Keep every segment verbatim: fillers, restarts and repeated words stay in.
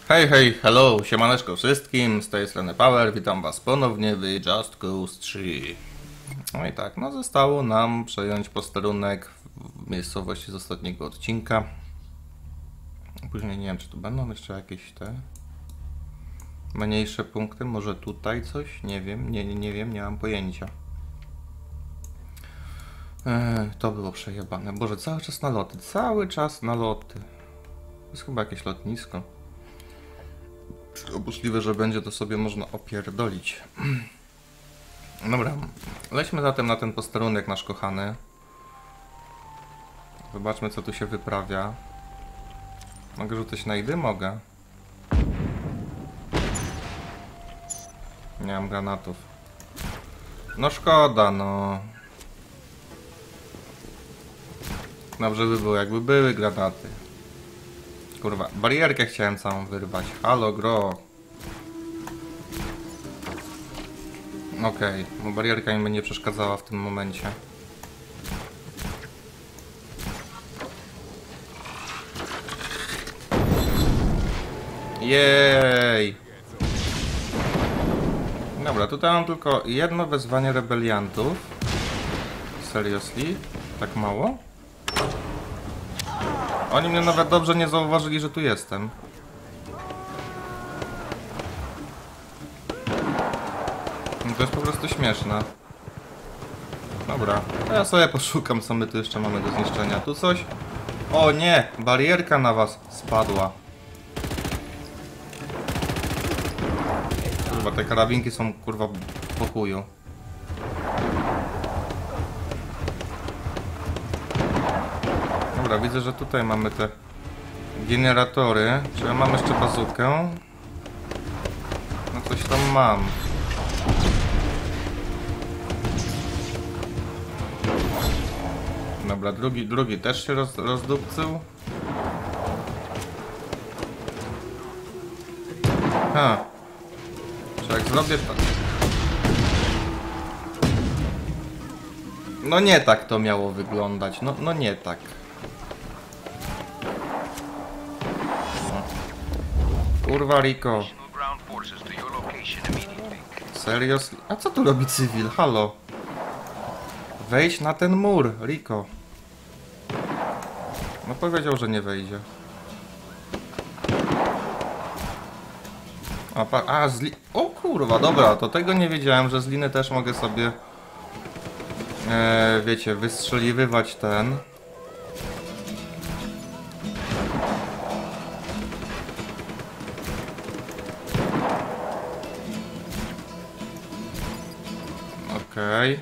Hej, hej, hello, siemaneczko wszystkim, z tej strony Power, witam was ponownie w Just Cause trzy. No i tak, no zostało nam przejąć posterunek w miejscowości z ostatniego odcinka. Później nie wiem, czy tu będą jeszcze jakieś te mniejsze punkty, może tutaj coś, nie wiem, nie, nie, nie wiem, nie mam pojęcia. Eee, to było przejebane, Boże, cały czas na loty, cały czas na loty. To jest chyba jakieś lotnisko. Możliwe, że będzie to sobie można opierdolić. Dobra, lećmy zatem na ten posterunek nasz kochany. Zobaczmy, co tu się wyprawia. Mogę rzucać na idy? Mogę. Nie mam granatów. No szkoda, no. Dobrze by było, jakby były granaty. Kurwa, barierkę chciałem całą wyrwać. Halo, gro. Okej, okay, bo barierka mi będzie przeszkadzała w tym momencie. Jej! Dobra, tutaj mam tylko jedno wezwanie rebeliantów. Seriously? Tak mało? Oni mnie nawet dobrze nie zauważyli, że tu jestem. To jest po prostu śmieszne. Dobra, to ja sobie poszukam, co my tu jeszcze mamy do zniszczenia. Tu coś? O nie! Barierka na was spadła. Kurwa, te karabinki są kurwa po chuju. Dobra, widzę, że tutaj mamy te generatory. Czy ja mam jeszcze bazukę? No coś tam mam. Dobra, drugi, drugi też się roz, rozdupcył. Ha. Czy jak zrobię tak... No nie tak to miało wyglądać. No, no nie tak. Kurwa, Rico. Serio? A co tu robi cywil? Halo? Wejdź na ten mur, Rico. No powiedział, że nie wejdzie. A, pa a z li... O kurwa, dobra, to tego nie wiedziałem, że z liny też mogę sobie... E, wiecie, wystrzeliwywać ten... Okej. Okay.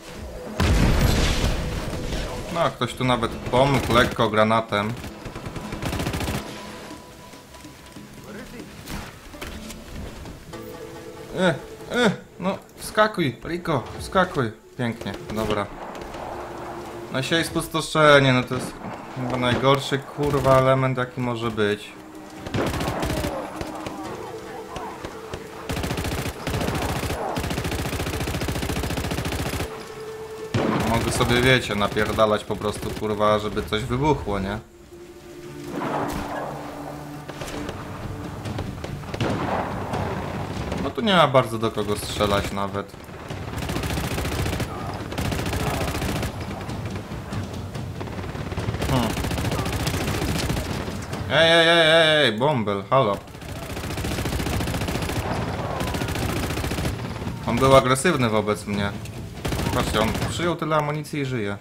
No, ktoś tu nawet pomógł lekko granatem. E, e, no, wskakuj, Rico, wskakuj. Pięknie, dobra. No siej spustoszenie, no to jest chyba najgorszy kurwa element, jaki może być. Mogę sobie, wiecie, napierdalać po prostu kurwa, żeby coś wybuchło, nie? No tu nie ma bardzo do kogo strzelać nawet. Hmm. Ej, ej, ej, ej, ej, bąbel, halo. On był agresywny wobec mnie. Patrzcie, on przyjął tyle amunicji i żyje.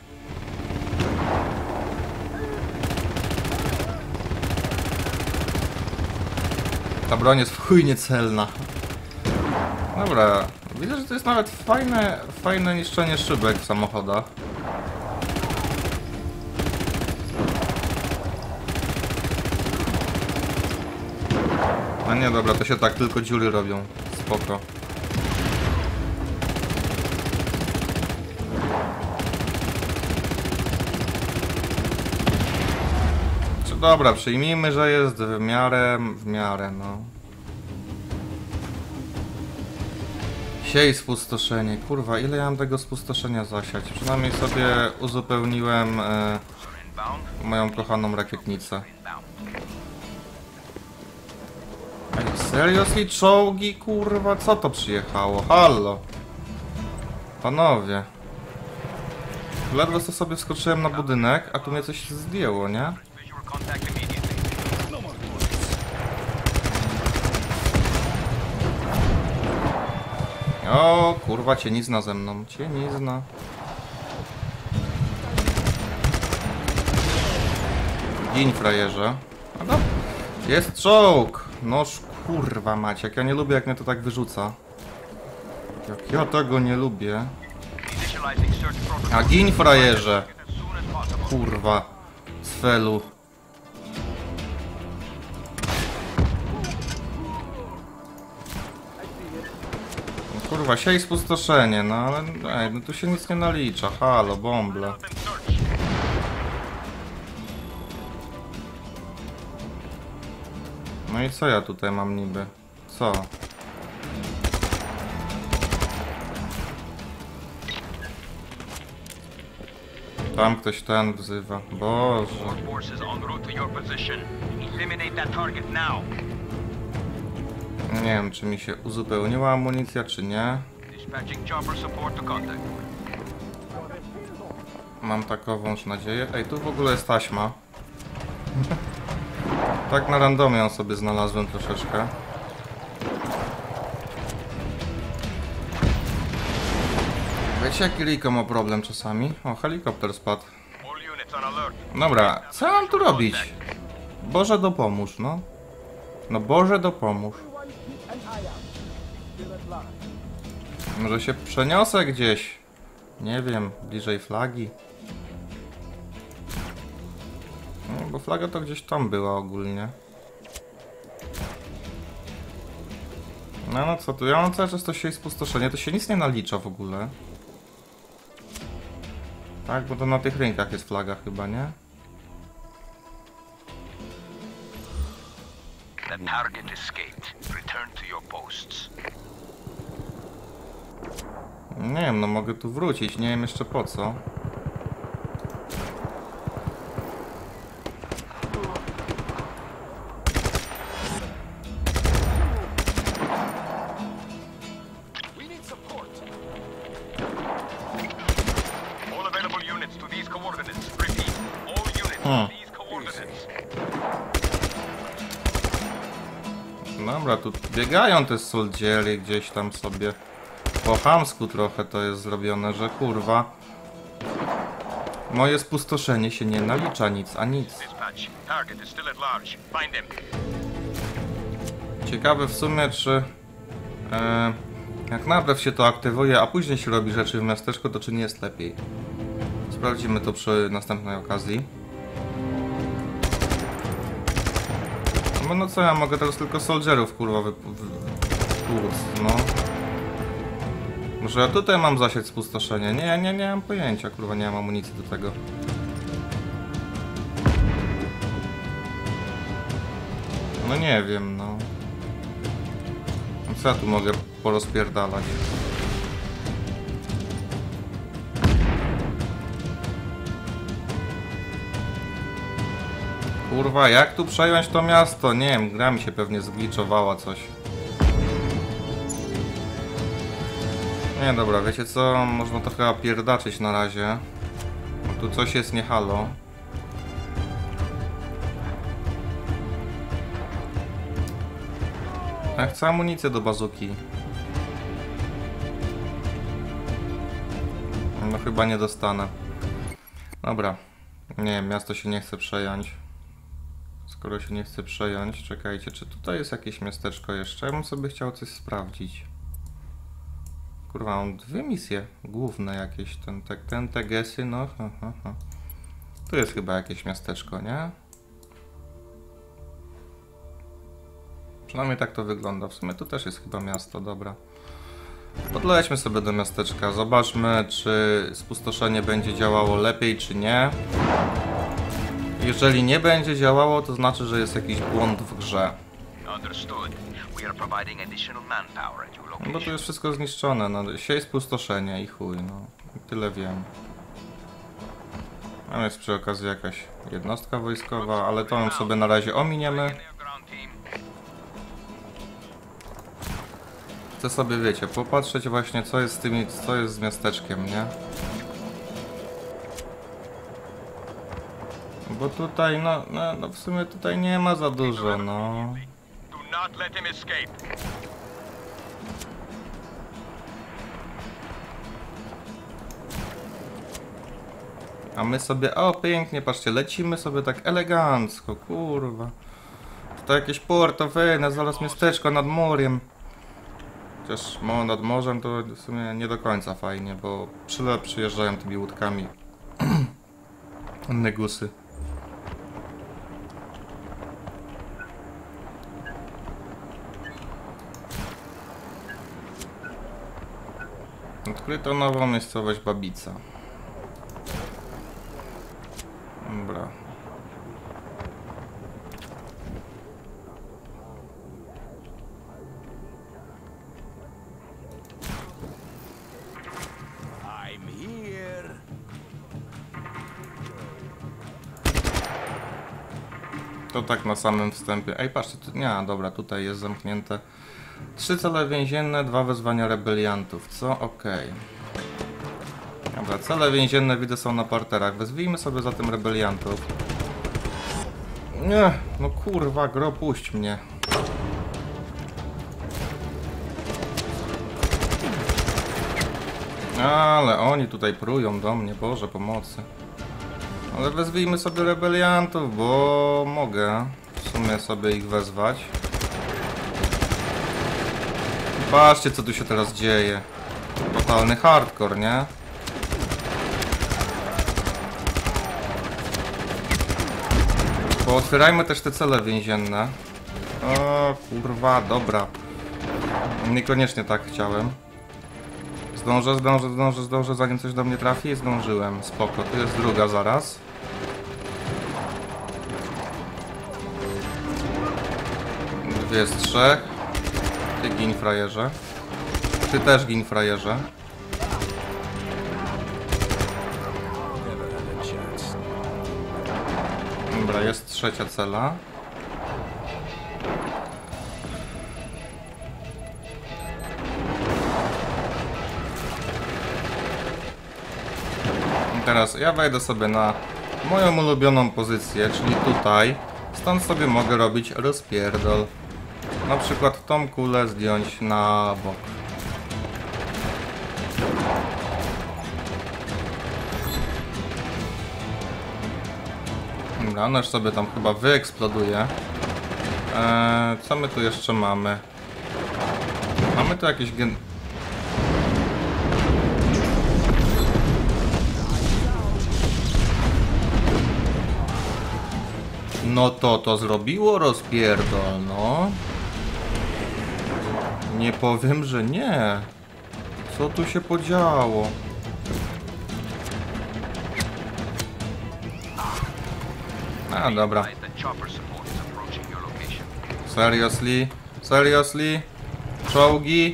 Ta broń jest w chuj niecelna. Dobra, widzę, że to jest nawet fajne, fajne niszczenie szybek w samochodach. A nie, dobra, to się tak tylko dziury robią. Spoko. Czy dobra, przyjmijmy, że jest w miarę, w miarę, no. Siej spustoszenie. Kurwa, ile ja mam tego spustoszenia zasiać? Przynajmniej sobie uzupełniłem e, moją kochaną rakietnicę. Ej, seriously? Czołgi, kurwa? Co to przyjechało? Hallo. Panowie. Ledwo co sobie wskoczyłem na budynek, a tu mnie coś zdjęło, nie? O, kurwa, cienizna ze mną. Cienizna. Gin, frajerze. A no, jest czołg. Noż, kurwa mać, jak ja nie lubię, jak mnie to tak wyrzuca. Jak ja tego nie lubię. A gin, frajerze. Kurwa. Z felu. Kurwa, siej spustoszenie, no ale ej, no tu się nic nie nalicza. Halo, bąble. No i co ja tutaj mam niby? Co? Tam ktoś ten wzywa. Boże. Nie wiem, czy mi się uzupełniła amunicja, czy nie. Mam takowąż nadzieję. Ej, tu w ogóle jest taśma. Tak na randomie ją sobie znalazłem troszeczkę. Wiecie, jaki Rico ma problem czasami? O, helikopter spadł. Dobra, co mam tu robić? Boże dopomóż, no. No Boże dopomóż. Może się przeniosę gdzieś. Nie wiem, bliżej flagi. No, bo flaga to gdzieś tam była ogólnie. No, no co tu? Ja mam cały czas to się spustoszenie, to się nic nie nalicza w ogóle. Tak, bo to na tych rynkach jest flaga chyba, nie? The target escaped. Return to your posts. Nie wiem, no mogę tu wrócić, nie wiem jeszcze po co. We need support. All available units to these coordinates. Repeat. All units Hmm. to these coordinates. Dobra, tu biegają te soldziery gdzieś tam sobie. Po chamsku trochę to jest zrobione, że kurwa. Moje spustoszenie się nie nalicza nic, a nic. Dispatch. Target is still at large. Find them. Ciekawe w sumie, czy e, jak najpierw się to aktywuje, a później się robi rzeczy w miasteczku, to czy nie jest lepiej. Sprawdzimy to przy następnej okazji. No, no co ja mogę teraz tylko soldierów kurwa wy, wy, tłuc, no. Może ja tutaj mam zasieć spustoszenie? Nie, nie, nie mam pojęcia, kurwa, nie mam amunicji do tego. No nie wiem, no. Co ja tu mogę porozpierdalać? Kurwa, jak tu przejąć to miasto? Nie wiem, gra mi się pewnie zgliczowała coś. Nie, dobra, wiecie co? Można to chyba pierdaczyć na razie. Tu coś jest nie halo. Ja chcę amunicję do bazuki. No chyba nie dostanę. Dobra. Nie wiem, miasto się nie chce przejąć. Skoro się nie chce przejąć, czekajcie, czy tutaj jest jakieś miasteczko jeszcze? Ja bym sobie chciał coś sprawdzić. Kurwa, mam dwie misje główne jakieś, ten, ten, ten Tegesy, no. Ha, ha, ha. Tu jest chyba jakieś miasteczko, nie? Przynajmniej tak to wygląda. W sumie tu też jest chyba miasto, dobra. Podlećmy sobie do miasteczka, zobaczmy, czy spustoszenie będzie działało lepiej, czy nie. Jeżeli nie będzie działało, to znaczy, że jest jakiś błąd w grze. No bo tu jest wszystko zniszczone, no siej spustoszenie i chuj, no. I tyle wiem. Tam jest przy okazji jakaś jednostka wojskowa, ale to ją sobie na razie ominiemy. Chcę sobie, wiecie, popatrzeć właśnie co jest z tymi, co jest z miasteczkiem, nie? Bo tutaj, no, no, no w sumie tutaj nie ma za dużo, no. Do not let him escape. A my sobie, o pięknie, patrzcie, lecimy sobie tak elegancko, kurwa. To jakieś Porto Vene, zaraz miasteczko nad moriem. Chociaż no, nad morzem to w sumie nie do końca fajnie, bo przyle przyjeżdżają tymi łódkami. Negusy. Odkryto nową miejscowość Babica. Dobra. I'm here. To tak na samym wstępie. Ej, patrzcie, tu, nie, dobra, tutaj jest zamknięte. Trzy cele więzienne, dwa wezwania rebeliantów. Co? Okej. Okay. Dobra, cele więzienne widzę są na parterach. Wezwijmy sobie zatem rebeliantów. Nie, no kurwa, gro, puść mnie. Ale oni tutaj prują do mnie, Boże pomocy. Ale wezwijmy sobie rebeliantów, bo mogę w sumie sobie ich wezwać. Patrzcie co tu się teraz dzieje. Totalny hardcore, nie? Pootwierajmy też te cele więzienne. O kurwa, dobra. Niekoniecznie tak chciałem. Zdążę, zdążę, zdążę, zdążę, zanim coś do mnie trafi. Zdążyłem, spoko. Tu jest druga zaraz. Dwie z trzech. Ty gin, frajerze. Ty też gin, frajerze. Dobra, jest trzecia cela. I teraz ja wejdę sobie na moją ulubioną pozycję, czyli tutaj. Stąd sobie mogę robić rozpierdol. Na przykład tą kulę zdjąć na bok. Dobra, ona już sobie tam chyba wyeksploduje. Eee, co my tu jeszcze mamy? Mamy tu jakieś gen... No to to zrobiło rozpierdol, no. Nie powiem, że nie. Co tu się podziało? A, dobra. Seriously? Seriously? Czołgi?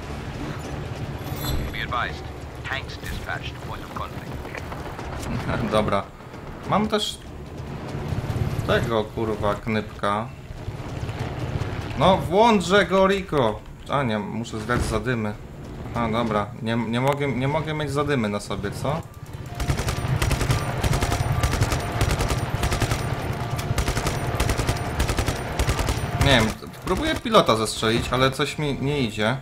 Dobra. Mam też tego kurwa knypka. No włączże go, Rico. A nie, muszę zdać zadymy. A dobra, nie, nie, mogę, nie mogę mieć zadymy na sobie, co? Nie wiem, próbuję pilota zestrzelić, ale coś mi nie idzie.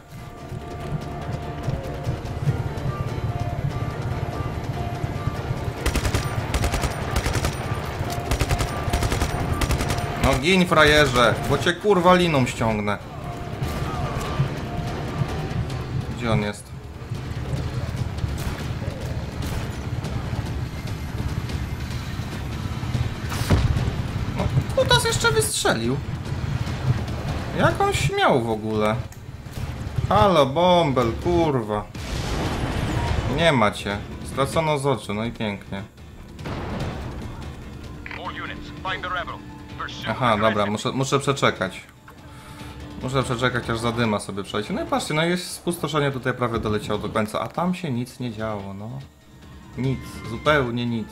No gin, frajerze, bo cię kurwa liną ściągnę. Gdzie on jest? No, kutas jeszcze wystrzelił. Jak on śmiał w ogóle? Halo, bąbel, kurwa. Nie ma cię. Stracono z oczu, no i pięknie. Aha, dobra, muszę, muszę przeczekać. Muszę przeczekać, aż zadyma sobie przejdzie. No i patrzcie, no jest spustoszenie tutaj prawie doleciało do końca, a tam się nic nie działo, no. Nic, zupełnie nic.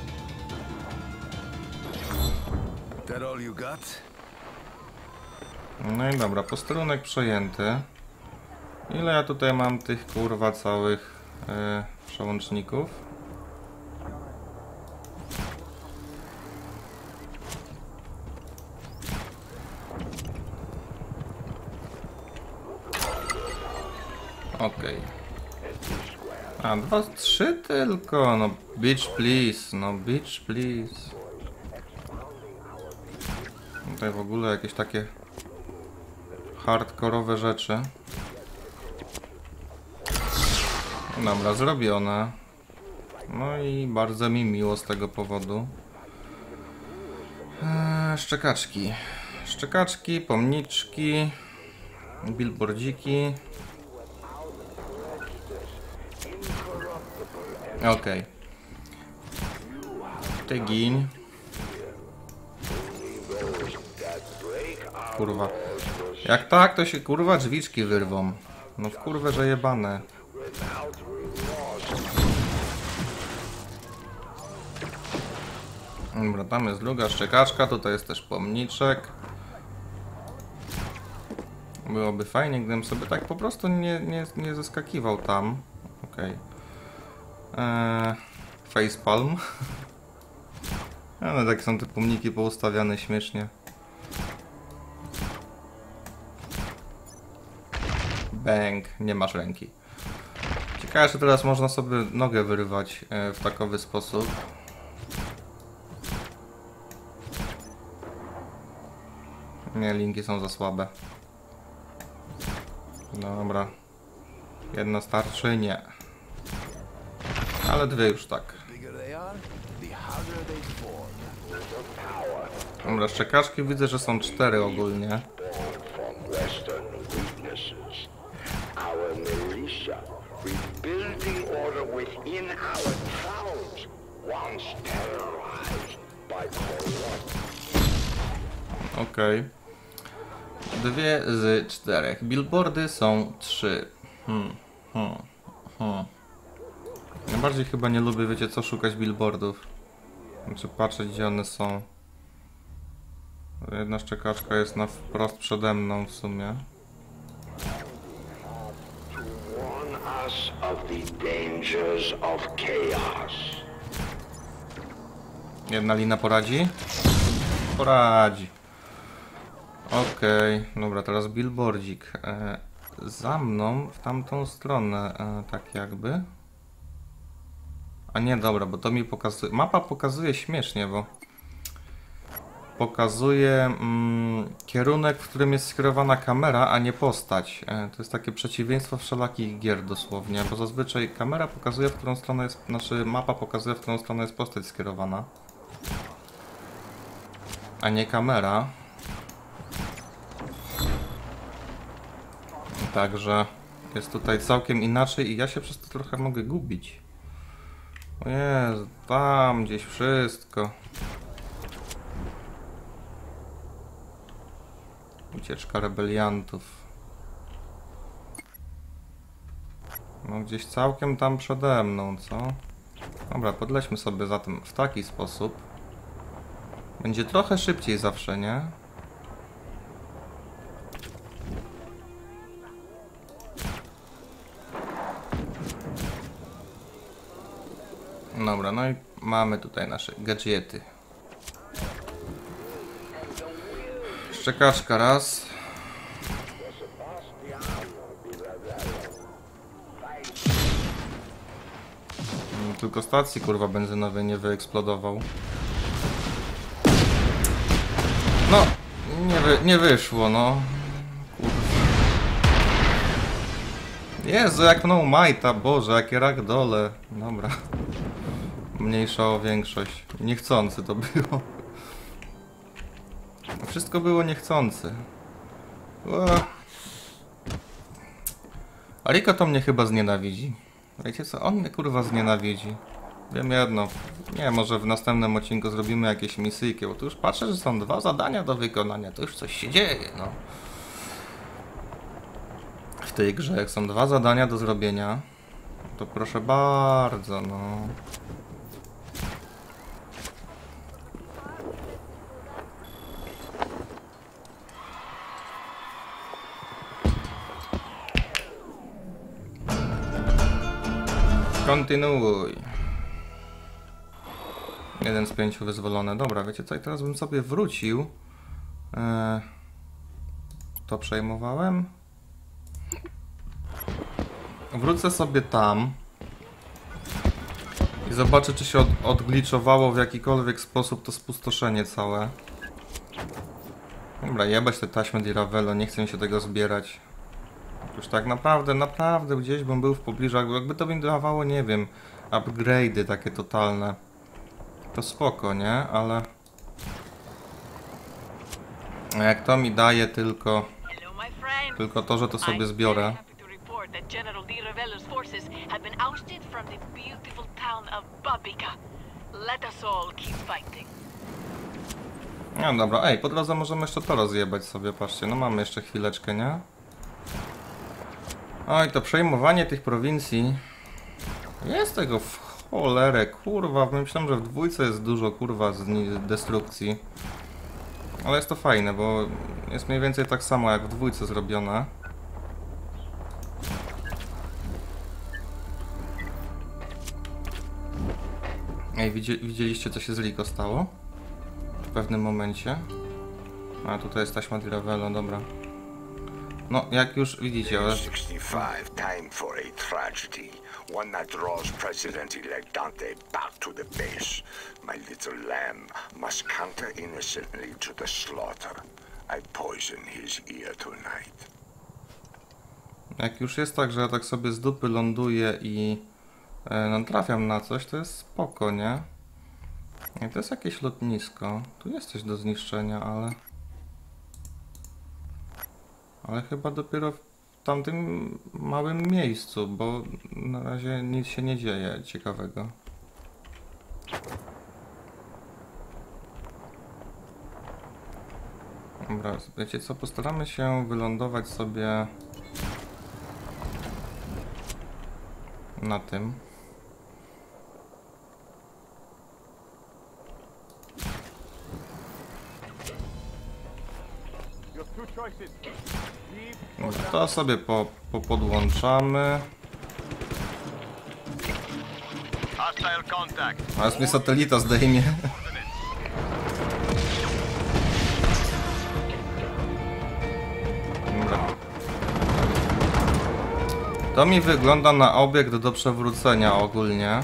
That all you got? No i dobra, posterunek przejęty. Ile ja tutaj mam tych kurwa całych yy, przełączników? Okej. Okay. A, dwa, trzy tylko, no bitch please, no bitch please. Tutaj w ogóle jakieś takie hardkorowe rzeczy. Dobra, zrobione. No i bardzo mi miło z tego powodu. Eee, szczekaczki. Szczekaczki, pomniczki, billboardziki. Okej. Okay. Ty gin. Kurwa. Jak tak, to się kurwa drzwiczki wyrwą. No w kurwę, że jebane. Dobra, tam jest druga szczekaczka, tutaj jest też pomniczek. Byłoby fajnie, gdybym sobie tak po prostu nie, nie, nie zeskakiwał tam. Okej. Okay. Eee, facepalm. Ale takie są te pomniki poustawiane śmiesznie. Bang, nie masz ręki. Ciekawe, że teraz można sobie nogę wyrywać w takowy sposób. Nie, linki są za słabe. Dobra. Jedna starczy? Nie. Ale dwie już tak. Dobra, szczekaczki widzę, że są cztery ogólnie. Okej. Okay. Dwie z czterech. Billboardy są trzy. Hmm. Hmm. Hmm. Najbardziej chyba nie lubię, wiecie co, szukać billboardów. Znaczy patrzeć, gdzie one są. Jedna szczekaczka jest na wprost przede mną w sumie. Jedna lina poradzi? Poradzi. Okej, okay. Dobra, teraz billboardzik. E, za mną, w tamtą stronę, e, tak jakby. A nie, dobra, bo to mi pokazuje... Mapa pokazuje śmiesznie, bo... Pokazuje mm, kierunek, w którym jest skierowana kamera, a nie postać. E, to jest takie przeciwieństwo wszelakich gier dosłownie, bo zazwyczaj kamera pokazuje, w którą stronę jest... Znaczy, mapa pokazuje, w którą stronę jest postać skierowana. A nie kamera. Także jest tutaj całkiem inaczej i ja się przez to trochę mogę gubić. O Jezu, tam gdzieś wszystko. Ucieczka rebeliantów. No gdzieś całkiem tam przede mną, co? Dobra, podlećmy sobie zatem w taki sposób. Będzie trochę szybciej zawsze, nie? Dobra, no i mamy tutaj nasze gadżety. Szczekaczka raz. Tylko stacji kurwa benzynowej nie wyeksplodował. No, nie, wy, nie wyszło, no. Kurwa. Jezu, jak mną majta, Boże, jakie ragdole. Dobra. Mniejsza o większość. Niechcący to było. Wszystko było niechcący. Ariko to mnie chyba znienawidzi. Wiecie co? On mnie kurwa znienawidzi. Wiem jedno. Nie, może w następnym odcinku zrobimy jakieś misyjki, bo tu już patrzę, że są dwa zadania do wykonania. To już coś się dzieje, no. W tej grze, jak są dwa zadania do zrobienia, to proszę bardzo, no. kontynuuj. Jeden z pięciu wyzwolony. Dobra, wiecie co? I teraz bym sobie wrócił. Eee, to przejmowałem. Wrócę sobie tam. I zobaczę, czy się od, odgliczowało w jakikolwiek sposób to spustoszenie całe. Dobra, jebać te taśmy di Ravello, nie chcę mi się tego zbierać. Już tak naprawdę, naprawdę gdzieś bym był w pobliżu, jakby to mi dawało, nie wiem, upgrade'y takie totalne. To spoko, nie? Ale... A jak to mi daje tylko... Tylko to, że to sobie zbiorę. No dobra, ej, po drodze możemy jeszcze to rozjebać sobie, patrzcie, no mamy jeszcze chwileczkę, nie? Oj, to przejmowanie tych prowincji... Jest tego w cholerę, kurwa, myślałem, że w dwójce jest dużo, kurwa, z destrukcji. Ale jest to fajne, bo jest mniej więcej tak samo jak w dwójce zrobione. Ej, widzieliście, co się z Rico stało? W pewnym momencie. A tutaj jest taśma di Ravello, dobra. No, jak już widzicie, ale... sixty-five, time for a tragedy. One that draws President-elect Dante back to the base. My little lamb must counter innocently to the slaughter. I poison his ear tonight. Jak już jest tak, że ja tak sobie z dupy ląduję i e, natrafiam na coś, to jest spoko, nie? I to jest jakieś lotnisko. Tu jest coś do zniszczenia, ale... Ale chyba dopiero w tamtym małym miejscu, bo na razie nic się nie dzieje ciekawego. Dobra, wiecie co, postaramy się wylądować sobie na tym. To sobie po, po podłączamy. Aż mnie satelita zdejmie. Dobra. To mi wygląda na obiekt do przewrócenia ogólnie.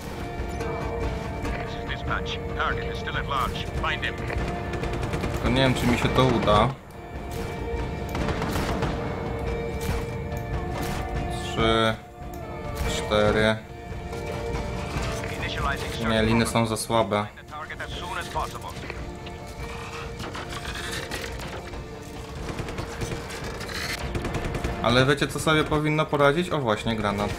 Tylko nie wiem, czy mi się to uda. Trzy, cztery. Nie, liny są za słabe. Ale wiecie, co sobie powinno poradzić? O, właśnie, granat.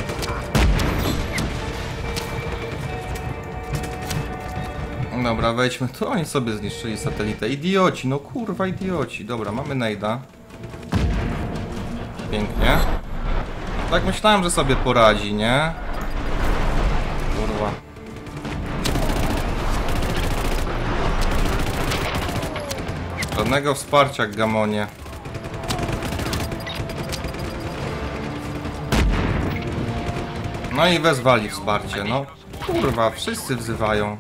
Dobra, wejdźmy tu. Oni sobie zniszczyli satelitę. Idioci, no kurwa, idioci. Dobra, mamy nejda. Pięknie. Tak myślałem, że sobie poradzi, nie? Kurwa. Żadnego wsparcia, gamonie. No i wezwali wsparcie, no. Kurwa, wszyscy wzywają.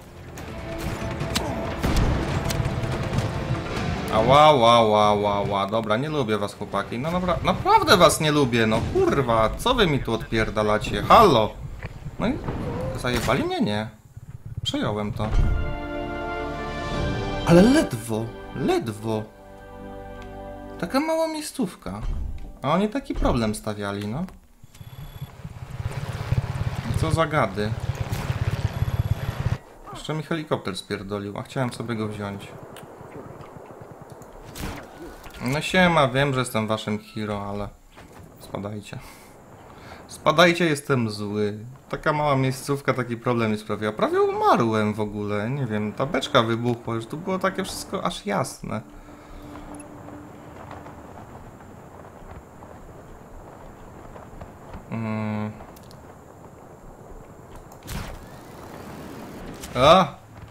Ała, ła, ła, ła, ła. Dobra, nie lubię was, chłopaki. No dobra, naprawdę was nie lubię, no kurwa. Co wy mi tu odpierdalacie? Halo! No i zajebali mnie? Nie. Przejąłem to. Ale ledwo, ledwo. Taka mała miejscówka. A oni taki problem stawiali, no. Co za gady. Jeszcze mi helikopter spierdolił, a chciałem sobie go wziąć. No siema, wiem, że jestem waszym hero, ale... Spadajcie. Spadajcie, jestem zły. Taka mała miejscówka taki problem mi sprawiła. Prawie umarłem w ogóle, nie wiem, ta beczka wybuchła, już tu było takie wszystko aż jasne. Hmm. A!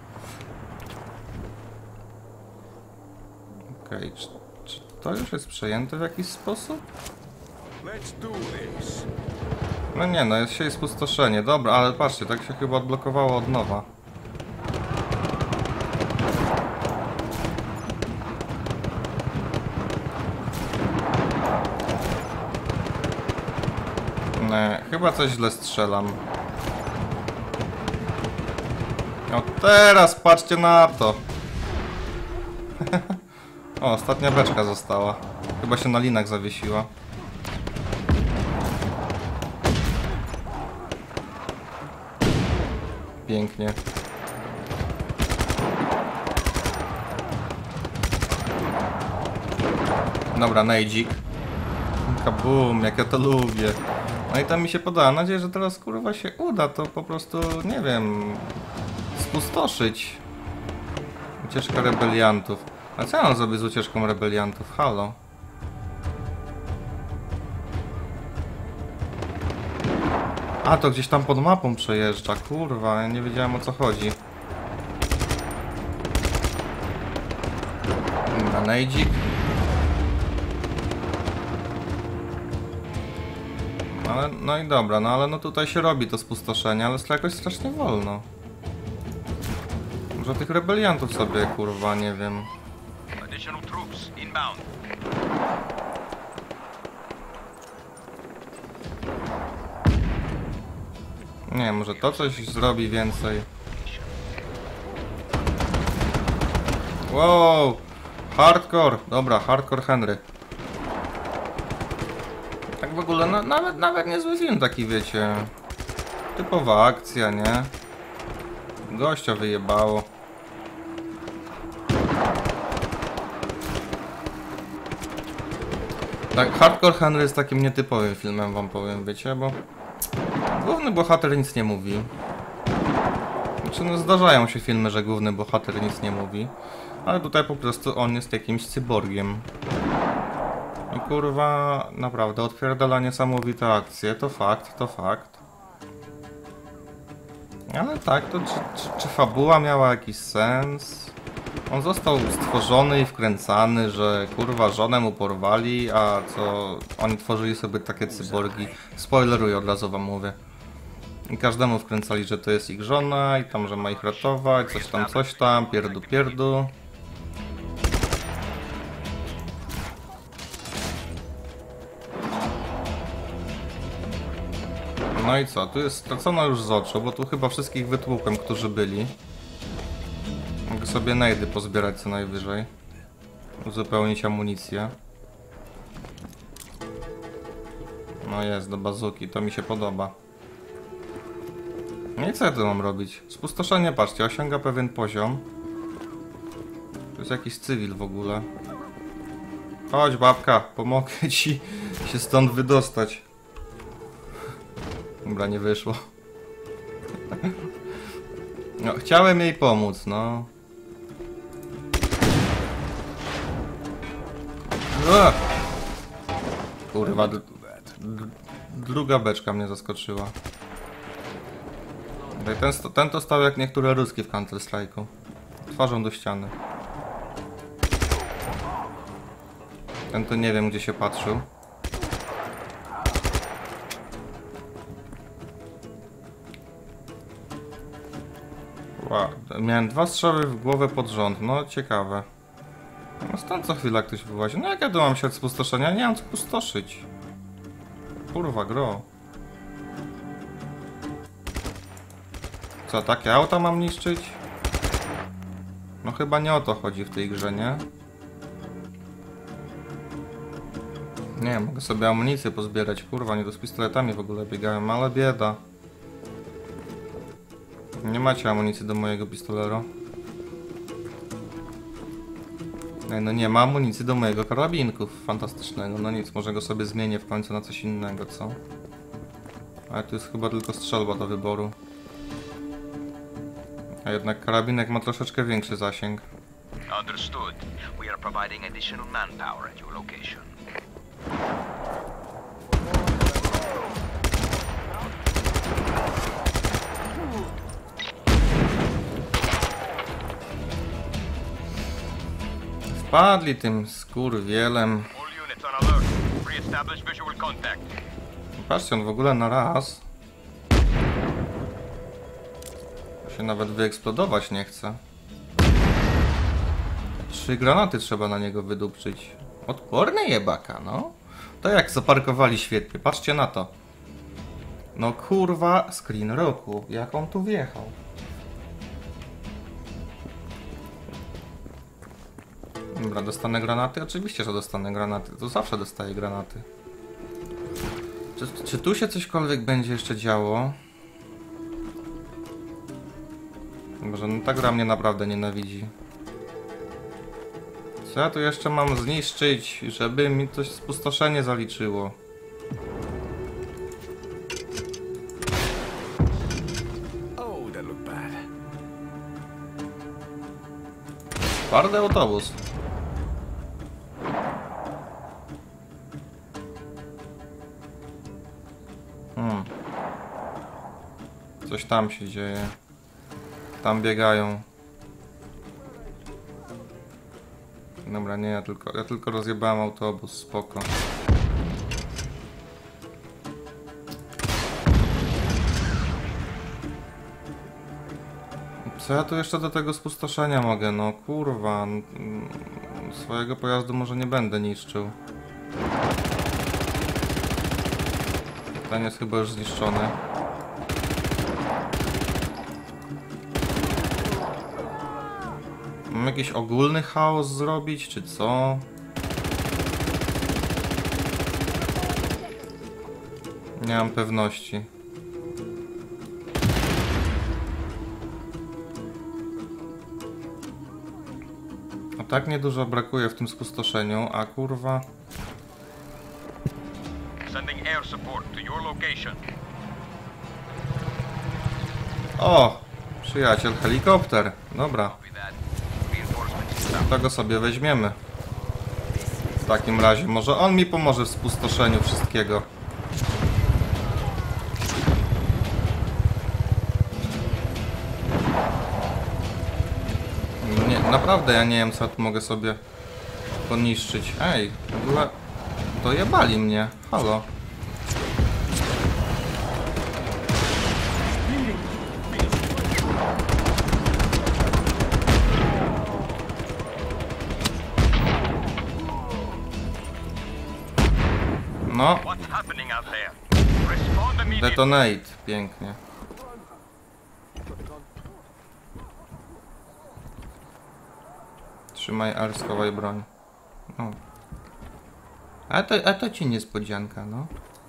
Okej, okay. czy, czy to już jest przejęte w jakiś sposób? Let's do this. No nie, no jest się spustoszenie. Dobra, ale patrzcie, tak się chyba odblokowało od nowa. Nie, chyba coś źle strzelam. O, teraz patrzcie na to. O, ostatnia beczka została. Chyba się na linach zawiesiła. Pięknie. Dobra, nejdzik. Kabum, jak ja to lubię. No i tam mi się podoba. Mam nadzieję, że teraz kurwa się uda to po prostu, nie wiem, spustoszyć. Ucieczka rebeliantów. A co ja mam zrobić z ucieczką rebeliantów? Halo? A, to gdzieś tam pod mapą przejeżdża. Kurwa, ja nie wiedziałem, o co chodzi. Dobra, nejdzik. Ale, no i dobra, no ale no tutaj się robi to spustoszenie, ale jest to jakoś strasznie wolno. Może tych rebeliantów sobie, kurwa, nie wiem. Additional troops inbound. Nie, może to coś zrobi więcej. Wow! Hardcore! Dobra, hardcore Henry. Tak w ogóle, no, nawet, nawet niezły film taki, wiecie. Typowa akcja, nie? Gościa wyjebało. Tak, Hardcore Henry jest takim nietypowym filmem, wam powiem, wiecie, bo główny bohater nic nie mówi. Znaczy, no zdarzają się filmy, że główny bohater nic nie mówi, ale tutaj po prostu on jest jakimś cyborgiem. I kurwa, naprawdę, odpierdala niesamowite akcje, to fakt, to fakt. Ale tak, to czy, czy, czy fabuła miała jakiś sens? On został stworzony i wkręcany, że kurwa żonę mu porwali, a co oni tworzyli sobie takie cyborgi. Spoileruję, od razu wam mówię. I każdemu wkręcali, że to jest ich żona i tam, że ma ich ratować, coś tam, coś tam, pierdu, pierdu. No i co, tu jest stracona już z oczu, bo tu chyba wszystkich wytłukłem, którzy byli. Mogę sobie najdy pozbierać co najwyżej. Uzupełnić amunicję. No jest, do bazuki, to mi się podoba. No i co ja tu mam robić? Spustoszenie, patrzcie, osiąga pewien poziom. To jest jakiś cywil w ogóle. Chodź babka, pomogę ci się stąd wydostać. Dobra, nie wyszło. No, chciałem jej pomóc, no. Ua! Kurwa, druga beczka mnie zaskoczyła. Ten, ten to stał jak niektóre ruski w Counter Strike'u. Twarzą do ściany. Ten to nie wiem, gdzie się patrzył. Wow. Miałem dwa strzały w głowę pod rząd, no ciekawe. No stąd co chwila ktoś wyłazi. No jak ja tu mam się od spustoszenia? Nie mam co pustoszyć. Kurwa, gro. Co, takie auta mam niszczyć? No chyba nie o to chodzi w tej grze, nie? Nie, mogę sobie amunicję pozbierać. Kurwa, nie to z pistoletami w ogóle biegałem, ale bieda. Nie macie amunicji do mojego pistolero. Ej, no nie ma amunicji do mojego karabinku fantastycznego. No nic, może go sobie zmienię w końcu na coś innego, co? Ale tu jest chyba tylko strzelba do wyboru. A jednak karabinek ma troszeczkę większy zasięg. Understood. We are providing additional manpower at your location. Wpadli tym skurwielem. All units on alert. Re-establish visual contact. Patrzcie, on w ogóle na raz się nawet wyeksplodować nie chce. Trzy granaty trzeba na niego wydupczyć. Odporny jebaka, no. To jak zaparkowali świetnie, patrzcie na to. No kurwa, screen roku, jak on tu wjechał. Dobra, dostanę granaty? Oczywiście, że dostanę granaty. To zawsze dostaję granaty. Czy, czy tu się cośkolwiek będzie jeszcze działo? Może no ta gra mnie naprawdę nienawidzi. Co ja tu jeszcze mam zniszczyć, żeby mi coś spustoszenie zaliczyło? Oh, that looked bad. Twardy autobus. Hmm. Coś tam się dzieje. Tam biegają. Dobra, nie, ja tylko, ja tylko rozjebałem autobus, spoko. Co ja tu jeszcze do tego spustoszenia mogę? No kurwa, swojego pojazdu może nie będę niszczył. Ten jest chyba już zniszczony. Mam jakiś ogólny chaos zrobić, czy co? Nie mam pewności. A tak niedużo brakuje w tym spustoszeniu, a kurwa... Sending air support to your location. O! Przyjaciel, helikopter. Dobra. Copy that. Reinforcements inbound. To go sobie weźmiemy. W takim razie, może on mi pomoże w spustoszeniu wszystkiego. Nie, naprawdę ja nie wiem, co tu mogę sobie poniszczyć. Ej, w ogóle dojebali mnie. Halo. No, What's happening out there? Respond immediately. detonate. Pięknie. Trzymaj R, schowaj broń. No. A to, a to ci niespodzianka, no.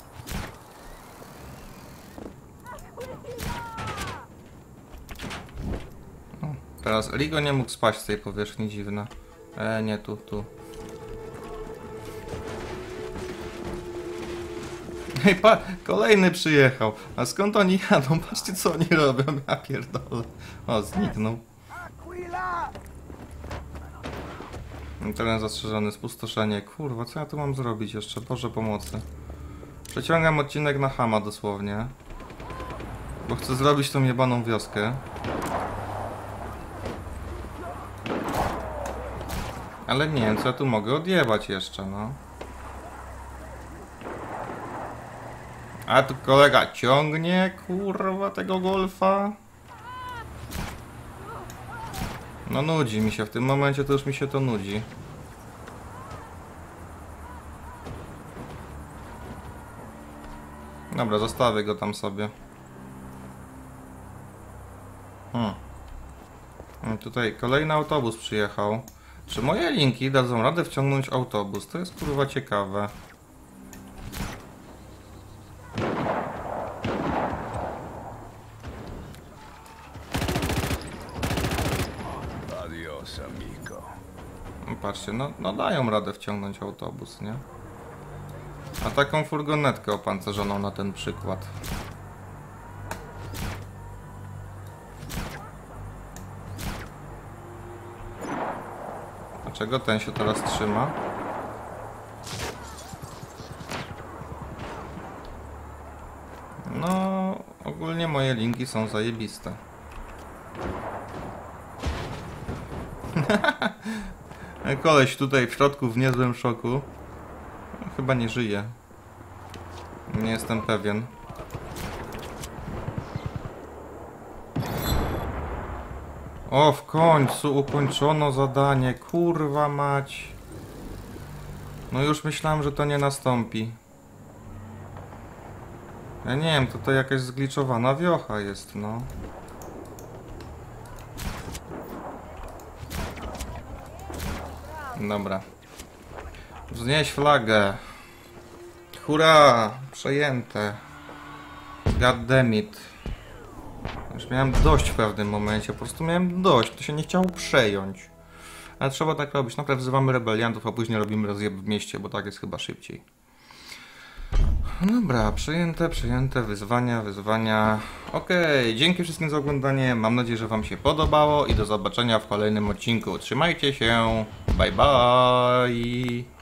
O, teraz Rigo nie mógł spaść z tej powierzchni, dziwna. E, nie, tu, tu. Ej, pa, kolejny przyjechał. A skąd oni jadą? Patrzcie, co oni robią. Ja pierdolę. O, zniknął. Teren zastrzeżony, spustoszenie. Kurwa, co ja tu mam zrobić jeszcze? Boże pomocy. Przeciągam odcinek na chama dosłownie. Bo chcę zrobić tą jebaną wioskę. Ale nie wiem, co ja tu mogę odjebać jeszcze, no. A tu kolega ciągnie, kurwa, tego golfa. No nudzi mi się, w tym momencie to już mi się to nudzi. Dobra, zostawię go tam sobie. Hmm. Tutaj kolejny autobus przyjechał. Czy moje linki dadzą radę wciągnąć autobus? To jest kurwa ciekawe. Adios, amigo. No patrzcie, no, no dają radę wciągnąć autobus, nie? A taką furgonetkę opancerzoną na ten przykład. Dlaczego ten się teraz trzyma? No, ogólnie moje linki są zajebiste. Koleś tutaj w środku w niezłym szoku. Chyba nie żyje. Nie jestem pewien. O, w końcu ukończono zadanie. Kurwa mać. No już myślałem, że to nie nastąpi. Ja nie wiem, to to jakaś zgliczowana wiocha jest, no. Dobra. Wznieś flagę. Hurra! Przejęte. God damn it. Już miałem dość w pewnym momencie, po prostu miałem dość, to się nie chciało przejąć. Ale trzeba tak robić, najpierw wzywamy rebeliantów, a później robimy rozjeb w mieście, bo tak jest chyba szybciej. Dobra, przejęte, przejęte, wyzwania, wyzwania. Okej, dzięki wszystkim za oglądanie, mam nadzieję, że wam się podobało i do zobaczenia w kolejnym odcinku. Trzymajcie się, bye bye!